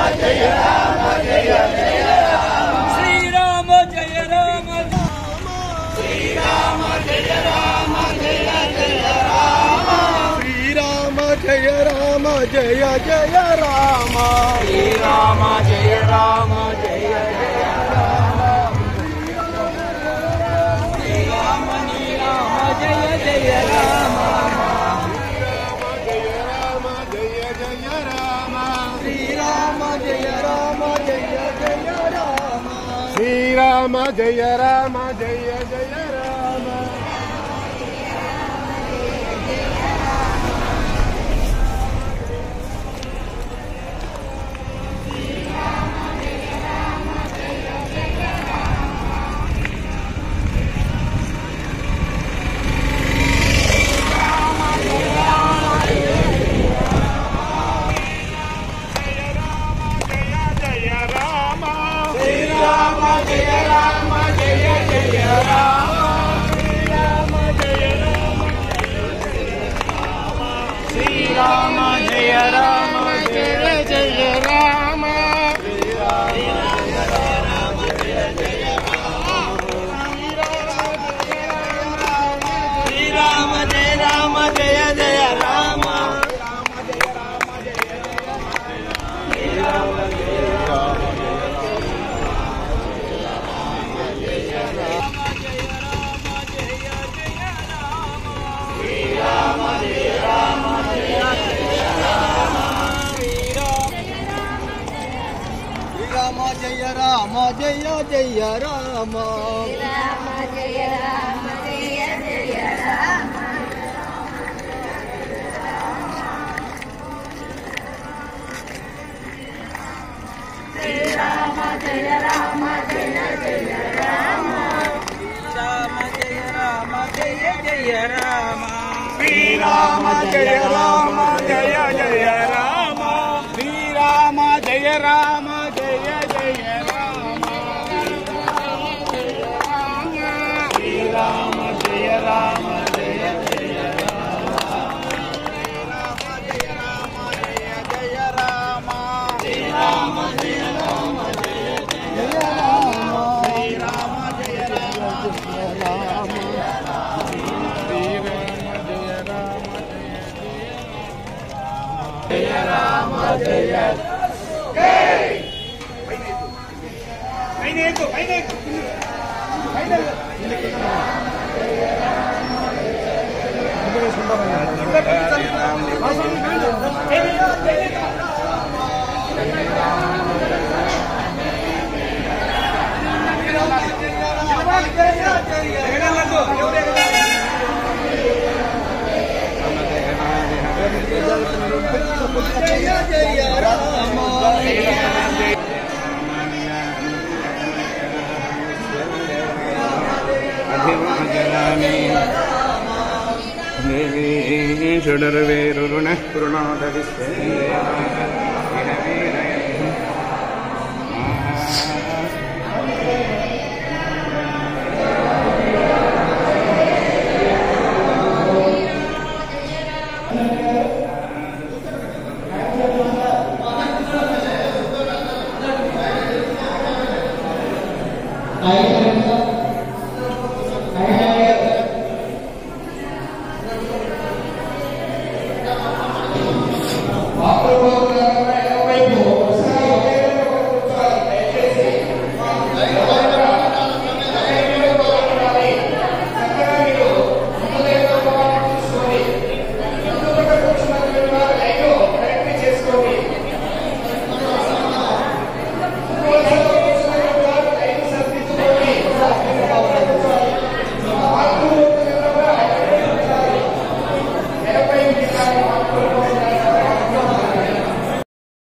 Jaya Rama, Jaya Jaya Rama. Sri Rama Jaya Rama, Sri Rama Jaya Rama, Jaya Jaya Rama. Sri Rama Jaya Rama, Jaya Jaya Rama. Sri Rama Jaya Rama, Jaya Jaya Rama. Sri Rama Jaya Jaya Rama. Sri Rama Jaya Rama, Jaya Jaya Rama. Rama Jaya Rama, Jaya Jaya Rama. Sri Rama Jaya Rama, Jaya Jaya Rama. Jaya Rama, Jaya Jaya Rama. Rama Jaya Rama, Jaya Jaya Rama. Rama Jaya Rama, Jaya Jaya Rama. Rama Jaya Rama, Jaya Jaya Rama. Sri Rama Jaya Rama, Jaya Jaya Rama. Sri Rama Jaya Rama, Jaya Jaya Rama. Sri Rama Jaya Rama, Jaya Jaya Rama. Sri Rama Jaya Rama, Jaya Jaya Rama. Sri Rama Jaya Rama, Jaya Rama. Jaya Rama, Jaya Shudarveeruna Purnadavisse I